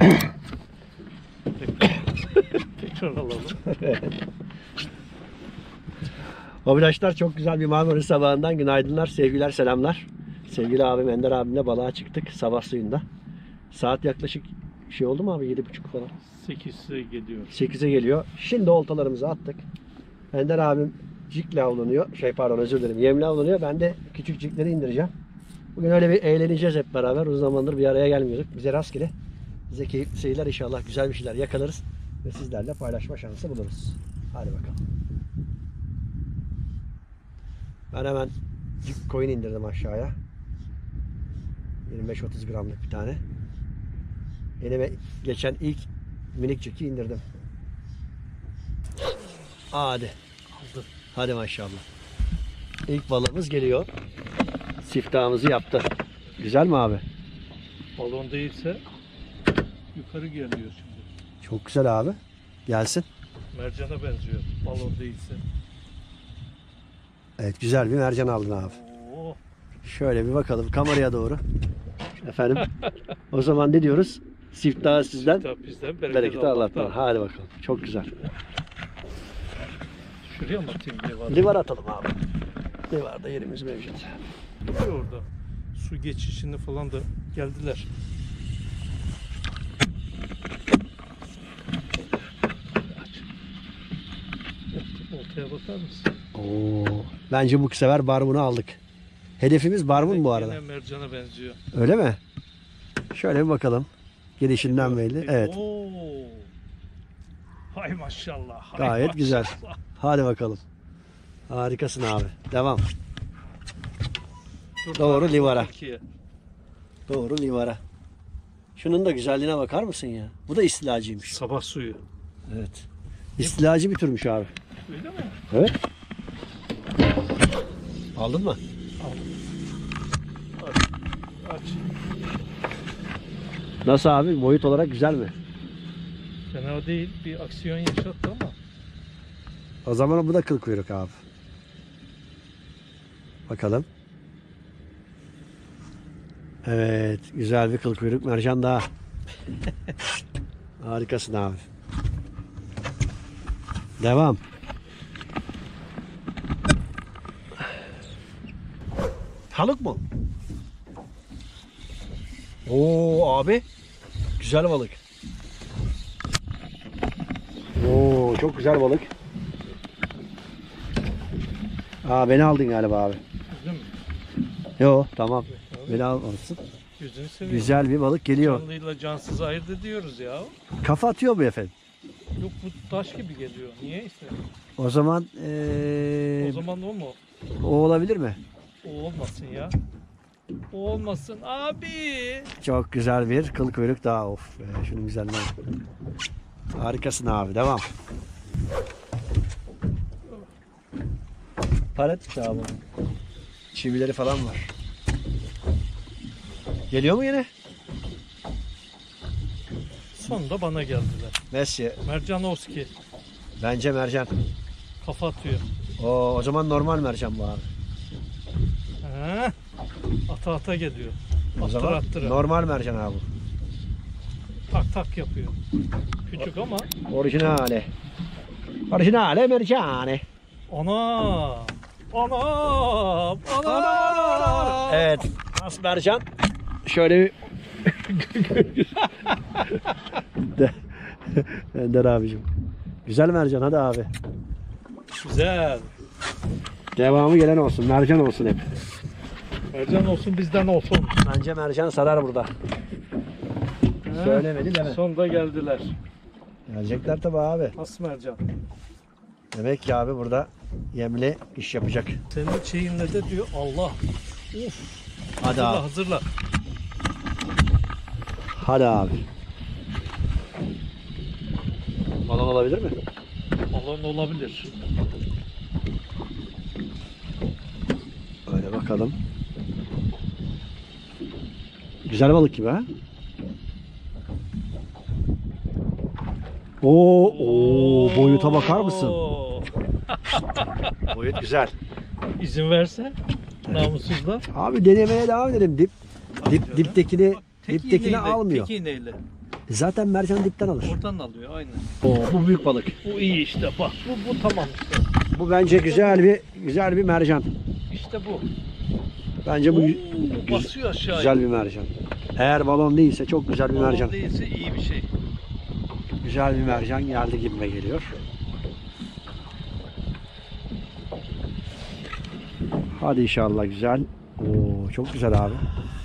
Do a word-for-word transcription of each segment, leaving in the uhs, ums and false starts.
Tekrar alalım. Arkadaşlar çok güzel bir Marmara sabahından günaydınlar, sevgiler, selamlar. Sevgili abim Ender abimle balığa çıktık sabah suyunda. Saat yaklaşık şey oldu mu abi, yedi buçuk falan. sekize geliyor. sekize geliyor. Şimdi oltalarımızı attık. Ender abim cikle avlanıyor. Şey pardon özür dilerim. Yemle avlanıyor. Ben de küçük cikleri indireceğim. Bugün öyle bir eğleneceğiz hep beraber. Uzun zamandır bir araya gelmiyorduk. Bize rastgele. Bize keyifli seyirler, inşallah güzel bir şeyler yakalarız. Ve sizlerle paylaşma şansı buluruz. Hadi bakalım. Ben hemen cik koyun indirdim aşağıya. yirmi beş otuz gramlık bir tane. Elime geçen ilk minik ciki indirdim. Hadi. Aldım. Hadi maşallah. İlk balığımız geliyor. Siftahımızı yaptı. Güzel mi abi? Balon değilse yukarı geliyor şimdi. Çok güzel abi. Gelsin. Mercana benziyor. Balon değilse. Evet, güzel bir mercan aldın abi. Oo. Şöyle bir bakalım kameraya doğru. Efendim. O zaman ne diyoruz? Siftahı sizden, Siftah bizden, bereket, bereketi Allah'tan. Allah'tan. Hadi bakalım. Çok güzel. Şuraya mı atayım livar? Livar atalım abi. Livarda yerimiz mevcut. Duruyor orada. Su geçişini falan da geldiler. Aç. Oltaya bakar mısın? Oo. Bence bu sefer barbunu aldık. Hedefimiz barbun bu arada. Yine mercana benziyor. Öyle mi? Şöyle bir bakalım. Gelişinden belli. Evet. Oo. Hay maşallah. Hay Gayet maşallah. güzel. Hadi bakalım. Harikasın abi. Devam. Dur, Doğru bak, livara. ikiye. Doğru livara. Şunun da güzelliğine bakar mısın ya? Bu da istilacıymış. Sabah suyu. Evet. İstilacı bir türmüş abi. Öyle mi? Evet. Aldın mı? Aç. Aç. Nasıl abi? Boyut olarak güzel mi? Fena değil. Bir aksiyon yaşattı ama. O zaman bu da kıl kuyruk abi. Bakalım. Evet. Güzel bir kıl kuyruk mercan daha. Harikasın abi. Devam. Halık mı? Oo abi. Güzel balık. Oo çok güzel balık. Aa beni aldın galiba abi. Değil mi? Yo tamam. Beni almalısın. Yüzünü seviyorum. Güzel bir balık geliyor. Canlıyla cansız ayırt ediyoruz ya. Kafa atıyor mu efendim? Yok bu taş gibi geliyor. Niye ise? O zaman ee, O zaman o mu? o olabilir mi? O olmasın ya. O olmasın abi. Çok güzel bir kıl kuyruk daha. Of be, şunun güzelliğine. Harikasın abi. Devam. Palet abi. Çivileri falan var. Geliyor mu yine? Sonunda bana geldiler. Messi. Mercanovski Bence mercan. kafa atıyor. O, o zaman normal mercan bu abi. He? Ata ata geliyor. O Attır zaman attıra. normal mercan abi. Tak tak yapıyor. Küçük ama. Orijinale. Orijinale mercane. Ana! Ana! Ana! Evet. As mercan. Şöyle bir De- Ender abicim. Güzel mercan hadi abi. Güzel. Devamı gelen olsun. Mercan olsun hep. Mercan olsun bizden olsun. Bence mercan sarar burada. He? Söylemedi deme. Sonunda geldiler. Gelecekler tabi abi. As mercan. Demek ki abi burada yemli iş yapacak. Senin şeyinle de diyor Allah. Uf. Hadi Hazırla abi. hazırla. Hadi abi. Balon olabilir mi? Balon olabilir. Öyle bakalım. Güzel balık gibi ha. Oo, oo boyuta bakar mısın? Oo. Boyut güzel. İzin verse namussuzlar. Abi denemeye devam edelim. Dip dip canım. diptekini Tek diptekini iğneyle, almıyor. Tek iğneyle. Zaten mercan dipten alır. Oradan alıyor aynen. Oo, bu büyük balık. Bu iyi işte bak. Bu, bu tamam işte. Bu bence güzel bir güzel bir mercan. İşte bu. Bence bu Oo, gü- basıyor aşağıya. güzel bir mercan. Eğer balon değilse çok güzel bir Balon mercan. değilse iyi bir şey. Güzel bir mercan geldi gibime geliyor. Hadi inşallah güzel. Oo, çok güzel abi.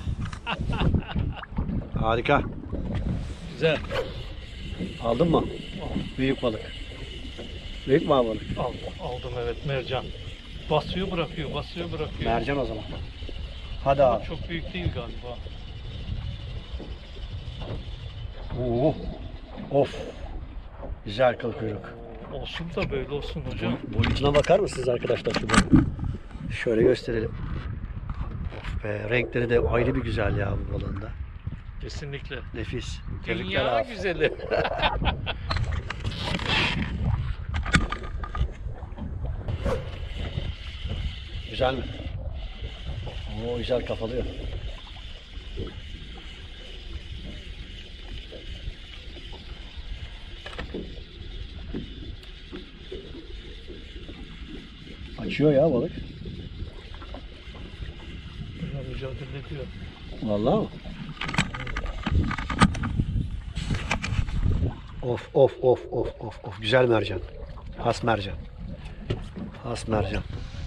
Harika. Güzel. Aldın mı? Büyük balık. Büyük mü abi balık? Aldım, aldım evet mercan. Basıyor bırakıyor, basıyor bırakıyor. Mercan o zaman. Hadi Ama abi. çok büyük değil galiba. Oo. Of. Güzel kıl kuyruk. Olsun da böyle olsun hocam. Boyutuna bakar mısınız arkadaşlar şu balığın? Şöyle gösterelim. Of be, renkleri de ayrı bir güzel ya bu balığın da. Kesinlikle. Nefis. Tebrikler Dünya abi. güzeli. Güzel mi? Oo, güzel kafalıyor. Açıyor ya balık. Böyle mücadele ediyor. Vallahi mi? Of of of of of of güzel mercan. Has mercan. Has mercan.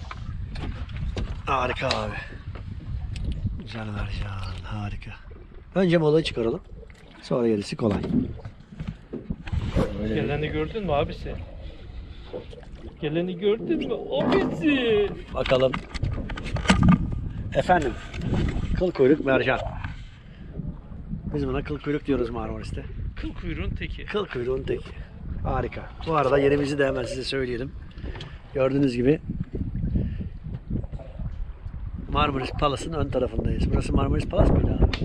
Harika abi. Güzel mercan, harika. Önce balığı çıkaralım. Sonra gerisi kolay. Böyle bir- Geleni gördün mü abisi? Geleni gördün mü? Abisi! Bakalım. Efendim. Kıl kuyruk mercan. Biz buna kıl kuyruk diyoruz Marmaris'te. Kıl kuyruğun teki. Kıl kuyruğun teki. Harika. Bu arada yerimizi de hemen size söyleyelim. Gördüğünüz gibi Marmaris Palas'ın ön tarafındayız. Burası Marmaris Palas mıydı abi?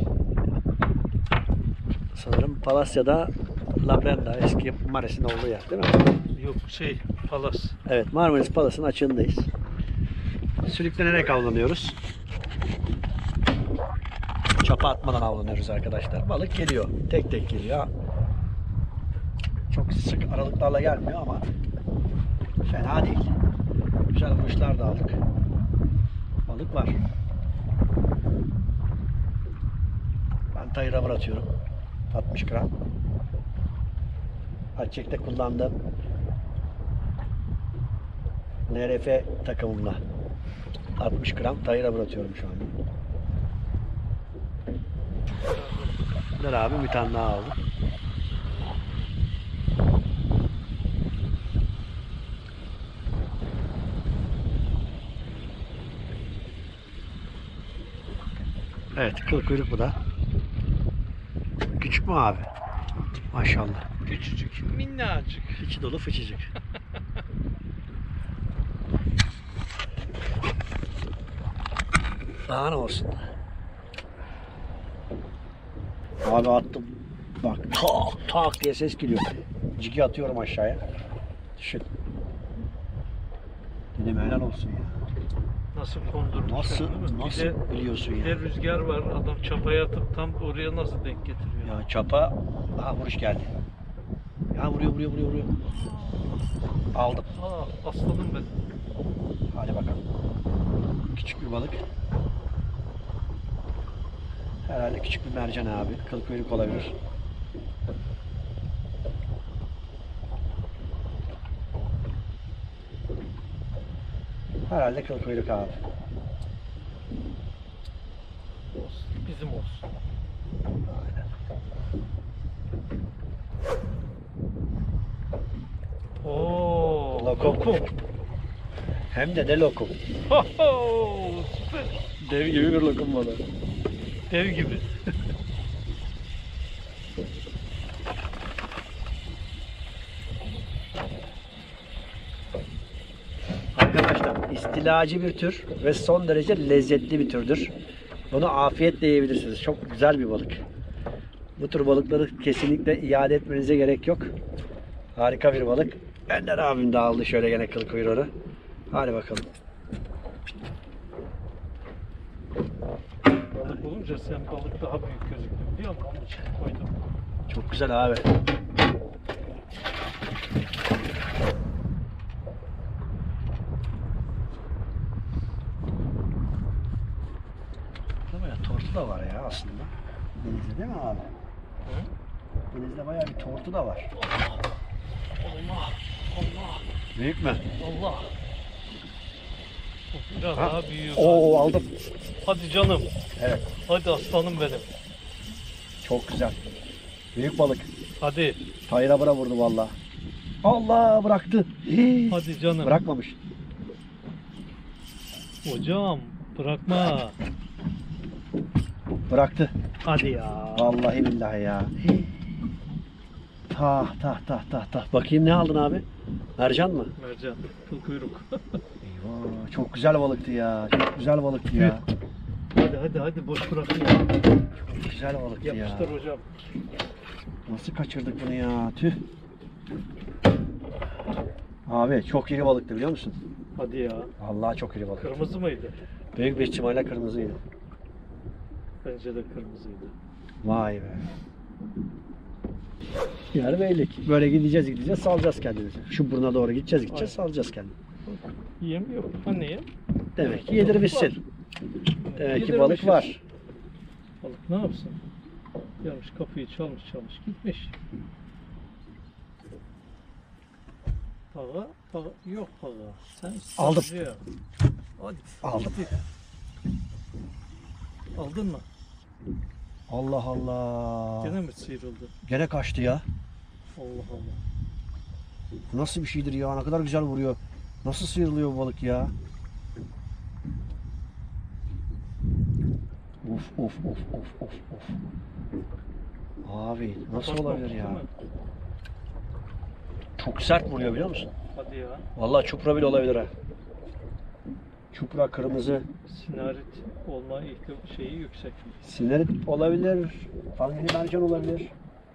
Sanırım Palas ya da La Brenda, eski Maris'in olduğu yer değil mi? Yok şey, palas. Evet, Marmaris Palas'ın açığındayız. Sürüklenerek avlanıyoruz. Çapa atmadan avlanıyoruz arkadaşlar. Balık geliyor. Tek tek geliyor. Çok sık aralıklarla gelmiyor ama fena değil. Güzel vuruşlar da aldık. Balık var. Ben tay rubber atıyorum. altmış gram. Açıkta kullandığım N R F takımımla altmış gram tay rubber atıyorum şu anda. Dur abi bir tane daha aldım. Evet, kıl kuyruk bu da. Küçük mü abi? Maşallah. Küçücük, minnacık. İçi dolu fıçıcık. Daha ne olsun? Abi attım. Bak tak tak diye ses geliyor. Cigi atıyorum aşağıya. Düşün. Dedim helal olsun ya. Nasıl kondurmuş? Nasıl, değil mi? nasıl Bir de, biliyorsun bir de ya? rüzgar var. Adam çapaya atıp tam oraya nasıl denk getiriyor? Ya çapa, aha vuruş geldi. Ya vuruyor vuruyor vuruyor vuruyor. Aldım. Aa, aslanım ben. Hadi bakalım. Küçük bir balık. Herhalde küçük bir mercan abi. Kıl kuyruk olabilir. Herhalde kıl kuyruk abi. Olsun, bizim olsun. Aynen. Oo, Lokum. Hem de ne lokum. Ho ho, süper. Dev gibi bir lokum balığı. Dev gibi. Arkadaşlar istilacı bir tür ve son derece lezzetli bir türdür. Bunu afiyetle yiyebilirsiniz. Çok güzel bir balık. Bu tür balıkları kesinlikle iade etmenize gerek yok. Harika bir balık. Ender abim de aldı şöyle gene kıl kuyruğunu. Hadi bakalım. Balık olunca sen balık daha büyük gözüktü biliyor musun? Onun için koydum. Çok güzel abi. Değil mi? Tortu da var ya aslında. Denizde değil mi abi? Hı? Denizde bayağı bir tortu da var. Allah. Allah. Büyük mü? Allah. Biraz Ha? daha büyüyor. Oo, aldım. Hadi canım. Evet. Hadi aslanım benim. Çok güzel. Büyük balık. Hadi. Tayra bıra vurdu vallahi. Allah, bıraktı. Hii. Hadi canım. Bırakmamış. Hocam bırakma. Bıraktı. Hadi ya. Vallahi billahi ya. Hii. Tah tah tah tah tah. Bakayım ne aldın abi? Mercan mı? Mercan. Kıl kuyruk. Eyvah, çok güzel balıktı ya. Çok güzel balıktı ya. Hadi hadi hadi boş bırakma. Çok güzel balıktı ya. Yapıştır hocam. Nasıl kaçırdık bunu ya? Tüh. Abi çok iri balıktı biliyor musun? Hadi ya. Vallahi çok iri balık. Kırmızı mıydı? Büyük bir ihtimalle kırmızıydı. Bence de kırmızıydı. Vay be. Yani beylik. Böyle gideceğiz gideceğiz salacağız kendimizi. Şu buruna doğru gideceğiz gideceğiz Aynen. salacağız kendimizi. Yem yok. Hani yem? Demek ki yedirmişsin. Demek ki balık Yedirmişiz. var. Balık ne yapsın? Gelmiş kapıyı çalmış çalmış gitmiş. Paga, paga, yok paga. Sen Aldım. sadece- Hadi. Aldım. Hadi. Aldın mı? Allah Allah. Gene mi sıyrıldı? Gene kaçtı ya. Allah Allah. Bu nasıl bir şeydir ya? Ne kadar güzel vuruyor. Nasıl sıyrılıyor bu balık ya? Of of of of of of. Abi nasıl Korkmamış, olabilir ya? değil mi? Çok sert vuruyor biliyor musun? Hadi ya. Vallahi çupra bile olabilir ha. Çupra kırmızı. Sinarit olma ihtim- şeyi yüksek. Sinerit olabilir. Fangeli mercan olabilir.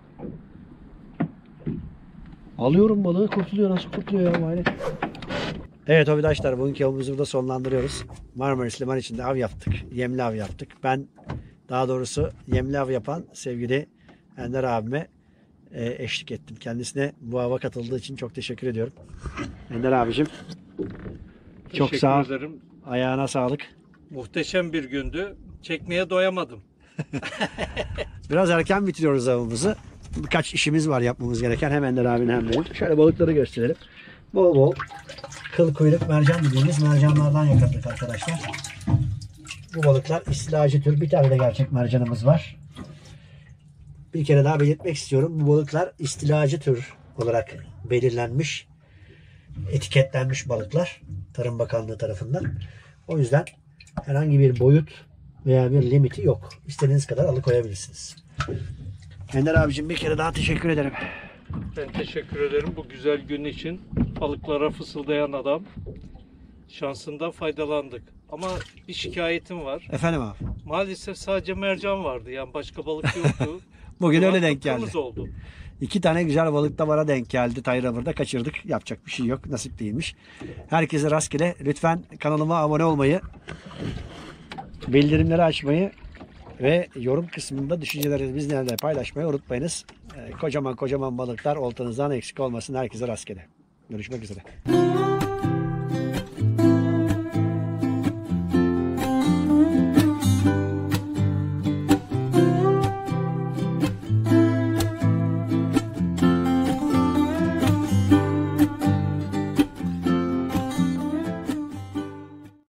Alıyorum balığı, kurtuluyor. Nasıl kurtuluyor ya? Hayret. Evet arkadaşlar, bugünkü avımızı burada sonlandırıyoruz. Marmaris Liman içinde av yaptık. Yemli av yaptık. Ben daha doğrusu yemli av yapan sevgili Ender abime e, eşlik ettim. Kendisine bu ava katıldığı için çok teşekkür ediyorum. Ender abicim çok Teşekkür sağ ol. ederim. Ayağına sağlık. Muhteşem bir gündü. Çekmeye doyamadım. Biraz erken bitiriyoruz avımızı. Birkaç işimiz var yapmamız gereken. Hem Ender abinin hem benim. Şöyle balıkları gösterelim. Bol bol kıl kuyruk mercan dediğimiz mercanlardan yakaladık arkadaşlar. Bu balıklar istilacı tür. Bir tane de gerçek mercanımız var. Bir kere daha belirtmek istiyorum. Bu balıklar istilacı tür olarak belirlenmiş, etiketlenmiş balıklar. Tarım Bakanlığı tarafından. O yüzden herhangi bir boyut veya bir limiti yok. İstediğiniz kadar alıkoyabilirsiniz. Ender abicim bir kere daha teşekkür ederim. Ben teşekkür ederim bu güzel gün için. Balıklara fısıldayan adam. Şansından faydalandık. Ama bir şikayetim var. Efendim abi. Maalesef sadece mercan vardı. Yani başka balık yoktu. Bugün öyle Ulan denk geldi. kıpkırmızı oldu. İki tane güzel balık da bana denk geldi. Tayrabır'da kaçırdık. Yapacak bir şey yok. Nasip değilmiş. Herkese rastgele. Lütfen kanalıma abone olmayı, bildirimleri açmayı ve yorum kısmında düşüncelerinizi bizlerle paylaşmayı unutmayınız. Ee, kocaman kocaman balıklar oltanızdan eksik olmasın. Herkese rastgele. Görüşmek üzere.